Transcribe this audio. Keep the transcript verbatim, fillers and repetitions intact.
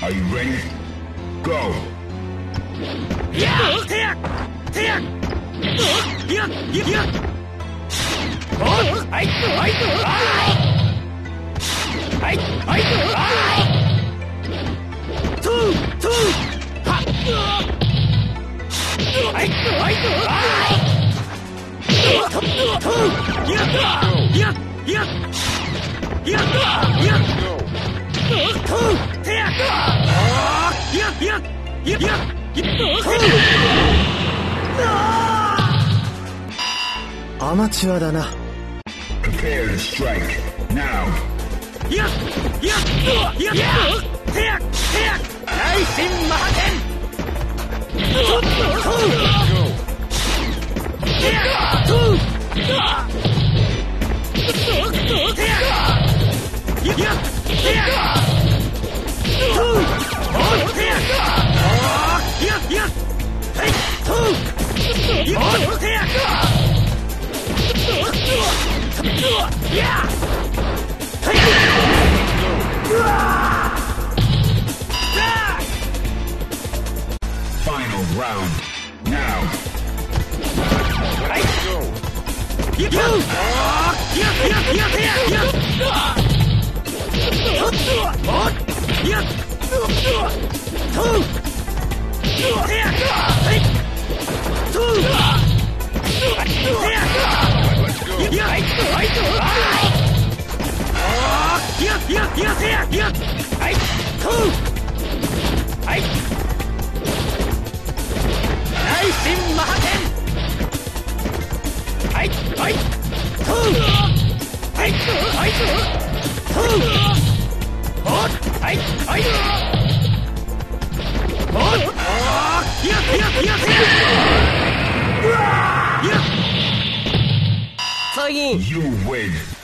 Are you ready? Go! Yeah! Take! Take! Yeah! Yeah! Oh! I! I! I! I! Two! Two! Ha! I! I! Two! Yeah! Yeah! Yeah! Yeah! Yeah! Two! Take! Yeah! Yeah! Yeah! アマチュアだな。 Prepare to strike now. Yeah! Yeah! Yeah! Yeah! Take! Take! 内心マハテン Two! Take! Two! Take! Yeah! Take! Two! Oh! Take! Yeah! Yeah! Hey! Two! Yeah! Take! Yeah! Hey! Final round now. Hey! Yeah! Yeah! Yeah! Yeah! Yeah! Oh! Yeah! Two! Take! Hey! Two! Take! Yeah! Yeah! Yeah! Yeah! Yeah! Hey! Two! Hey! 内心マハテンはいはいトゥーはいはいトゥーおっはいはいおっやっやっやっうわーやっ最近 You win.